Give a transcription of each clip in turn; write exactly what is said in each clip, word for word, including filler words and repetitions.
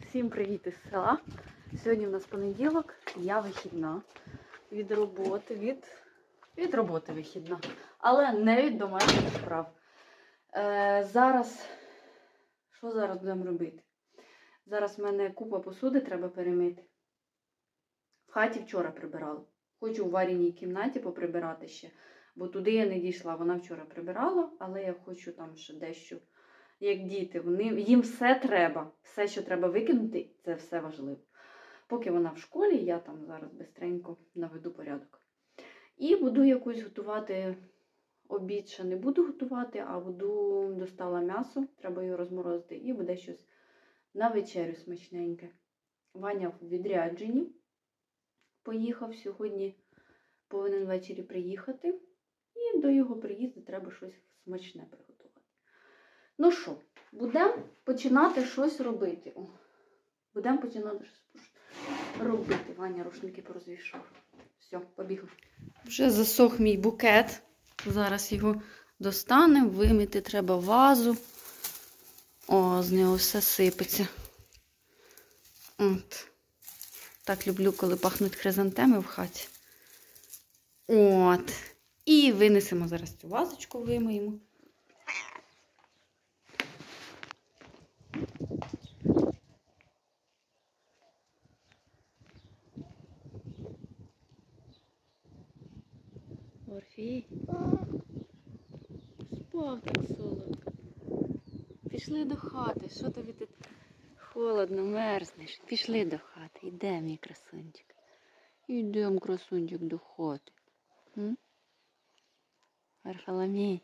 Всім привіт із села. Сьогодні в нас понеділок, я вихідна від роботи, від, від роботи вихідна, але не від домашніх справ. Е, зараз, що зараз будемо робити? Зараз в мене купа посуди треба перемити. В хаті вчора прибирала. Хочу у Варіній кімнаті поприбирати ще, бо туди я не дійшла. Вона вчора прибирала, але я хочу там ще дещо. Як діти, вони, їм все треба. Все, що треба викинути, це все важливо. Поки вона в школі, я там зараз бистренько наведу порядок. І буду якусь готувати, обід ще не буду готувати, а буду, достала м'ясо, треба його розморозити, і буде щось на вечерю смачненьке. Ваня в відрядженні поїхав, сьогодні повинен ввечері приїхати. І до його приїзду треба щось смачне приготувати. Ну що, будемо починати щось робити. О, будемо починати щось робити. Ваня рушники порозвішав. Все, побігли. Вже засох мій букет. Зараз його достанемо, вимити треба вазу. О, з нього все сипеться. От. Так люблю, коли пахнуть хризантеми в хаті. От. І винесемо зараз цю вазочку, вимиємо. Орфій. Спав так солодко. Пішли до хати. Що тобі тут холодно, мерзнеш? Пішли до хати. Йдемо, мій красунчик. Йдемо, красунчик, до хати. М? Варфоломій.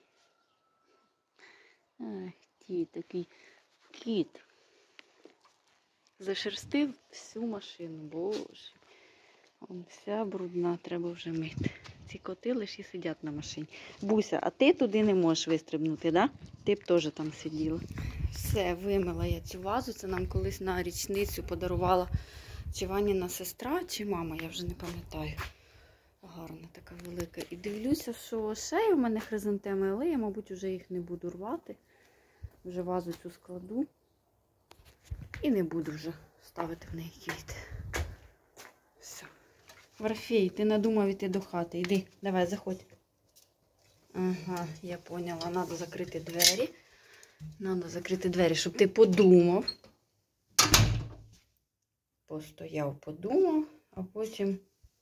Ах, ти такий кіт. Зашерстив всю машину. Боже. Он вся брудна, треба вже мити. Ці коти лише сидять на машині. Буся, а ти туди не можеш вистрибнути, да? Ти б теж там сиділа. Все, вимила я цю вазу. Це нам колись на річницю подарувала чи Ваніна сестра, чи мама, я вже не пам'ятаю. Гарна така велика. І дивлюся, що ще в мене хризантеми, але я, мабуть, вже їх не буду рвати. Вже вазу цю складу. І не буду вже ставити в неї квіти. Все. Варфій, ти надумав іти до хати. Іди, давай, заходь. Ага, я поняла. Треба закрити двері. Треба закрити двері, щоб ти подумав. Постояв, подумав, а потім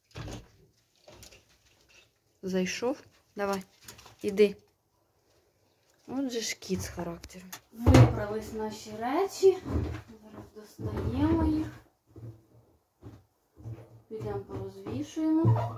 зайшов. Давай, іди. Отже ж кіт з характером. Вибрались наші речі. Зараз достаємо їх. Підемо порозвішуємо.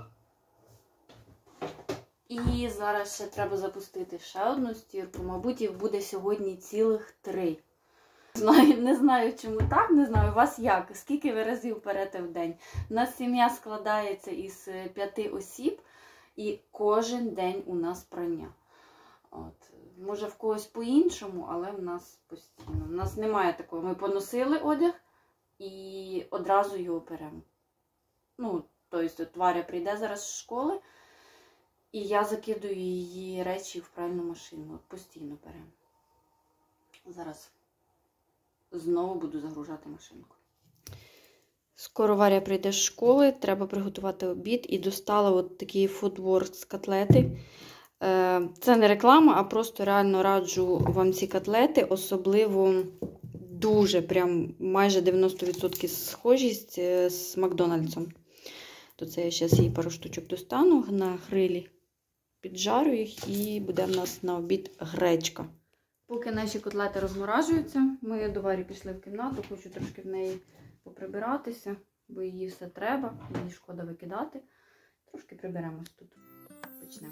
І зараз ще треба запустити ще одну стірку. Мабуть, їх буде сьогодні цілих три. Знаю, не знаю, чому так, не знаю, у вас як? Скільки ви разів перете в день? У нас сім'я складається із п'яти осіб, і кожен день у нас прання. От. Може в когось по-іншому, але в нас постійно. У нас немає такого. Ми поносили одяг і одразу його перемо. Ну, тобто, Варя прийде зараз з школи, і я закидую її речі в пральну машину. От постійно беремо. Зараз знову буду загружати машинку. Скоро Варя прийде з школи, треба приготувати обід. І достала от такі Foodworks котлети. Це не реклама, а просто реально раджу вам ці котлети. Особливо дуже, прям майже дев'яносто відсотків схожість з Макдональдсом. То це я зараз її пару штучок достану на грилі, піджарю їх і буде в нас на обід гречка. Поки наші котлети розморажуються, ми до Варі пішли в кімнату, хочу трошки в неї поприбиратися, бо її все треба, її шкода викидати. Трошки приберемось тут. Почнемо.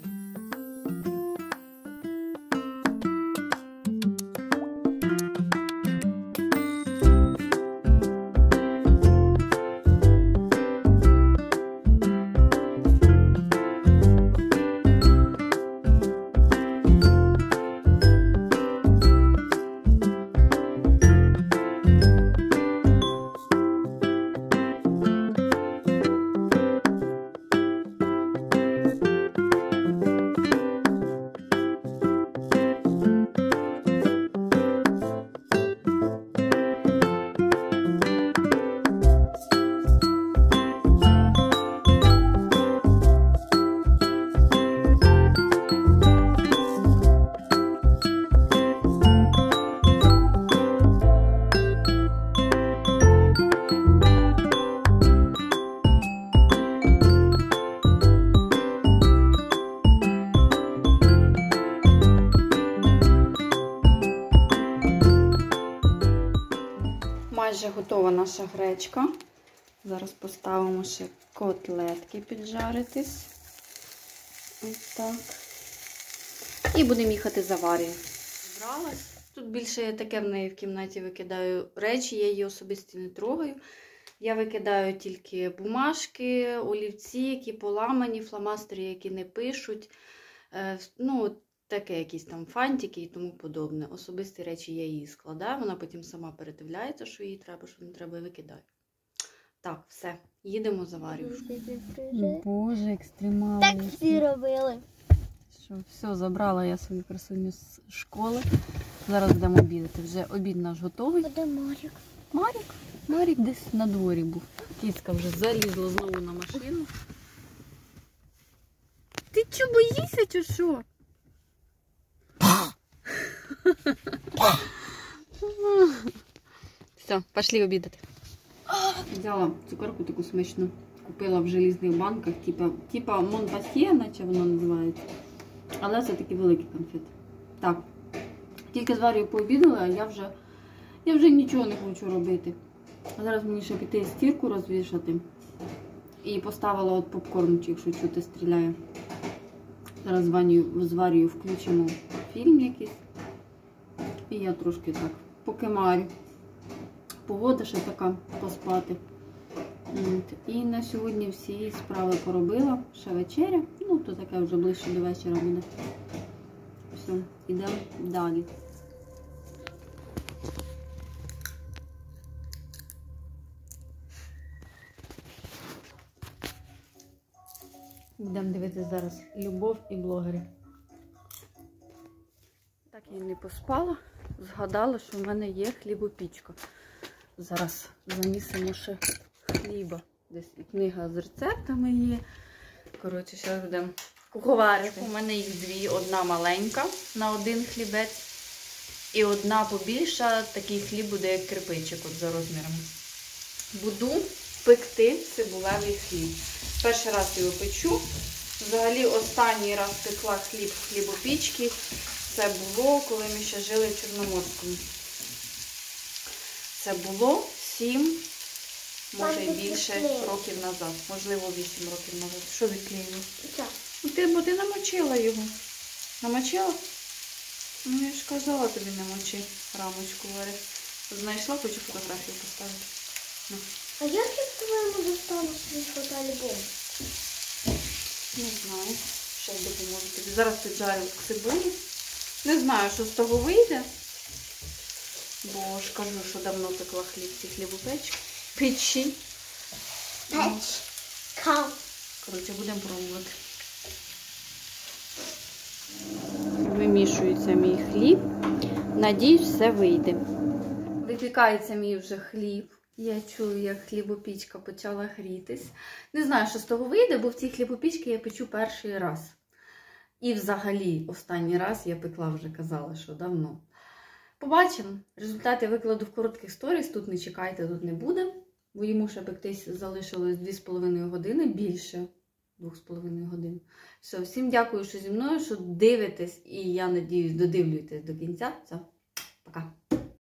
Вже готова наша гречка. Зараз поставимо ще котлетки піджаритись. Ось так. І будемо їхати заварювати. Зібралась. Тут більше я таке в неї в кімнаті викидаю речі, я її особисто не трогаю. Я викидаю тільки бумажки, олівці, які поламані, фломастери, які не пишуть. Ну, таке якісь там фантики і тому подобне. Особисті речі я її складаю, вона потім сама передивляється, що їй треба, що не треба, і викидаю. Так, все, їдемо заварювати. Боже, екстремал. Так всі робили. Що, все, забрала я свою красуню з школи. Зараз будемо обідати. Вже обід наш готовий. Де Марік? Марік? Марік десь на дворі був. Кіцька вже залізла знову на машину. Ти чого, боїшся, чи що? Все, пішли обідати. Взяла цукерку таку смачну. Купила в желізних банках, типа, типа Монпасьє, наче воно називається. Але це такі великі конфети. Так, тільки з Варією пообідала, а я вже, я вже нічого не хочу робити. А зараз мені ще піти стірку розвішати. І поставила от попкорнчик, якщо чути, стріляє. Зараз з Ванею, з Варією включимо фільм якийсь. І я трошки так покемарю. Погода ще така, поспати. І на сьогодні всі справи поробила. Ще вечеря. Ну, то таке вже ближче до вечора буде. Все, йдемо далі. Йдемо дивитися зараз «Любов і блогери». Так я не поспала. Згадала, що в мене є хлібопічка. Зараз замісимо ще хліба. Десь і книга з рецептами є. Коротше, зараз будемо куховарити. У мене їх дві. Одна маленька на один хлібець. І одна побільша. Такий хліб буде як кирпичик от за розмірами. Буду пекти цибулевий хліб. Перший раз його печу. Взагалі останній раз пекла хліб в хлібопічці. Це було, коли ми ще жили в Чорноморському. Це було сім, може і більше років назад. Можливо, вісім років назад. Що відклеїло? Ну, ти, бо ти намочила його. Намочила? Ну, я ж казала тобі намочи рамочку. Знайшла, хочу фотографію поставити. Ну. А як я по-твоєму достану свій фотоальбом? Не знаю. Ще допоможу тобі. Зараз піджарю цибулю. Не знаю, що з того вийде. Бо ж кажу, що давно пекла хліб ці хлібопечки. Печі. Печка. Коротше, будемо пробувати. Вимішується мій хліб. Надіюсь, все вийде. Випікається мій вже хліб. Я чую, як хлібопічка почала грітись. Не знаю, що з того вийде, бо в цій хлібопічці я печу перший раз. І взагалі, останній раз я пекла, вже казала, що давно. Побачимо. Результати викладу в коротких сторіс. Тут не чекайте, тут не буде. Бо йому ще пектись залишилось дві з половиною години, більше двох з половиною годин. Все, всім дякую, що зі мною, що дивитесь. І я надіюсь, додивлюєтесь до кінця. Все, пока.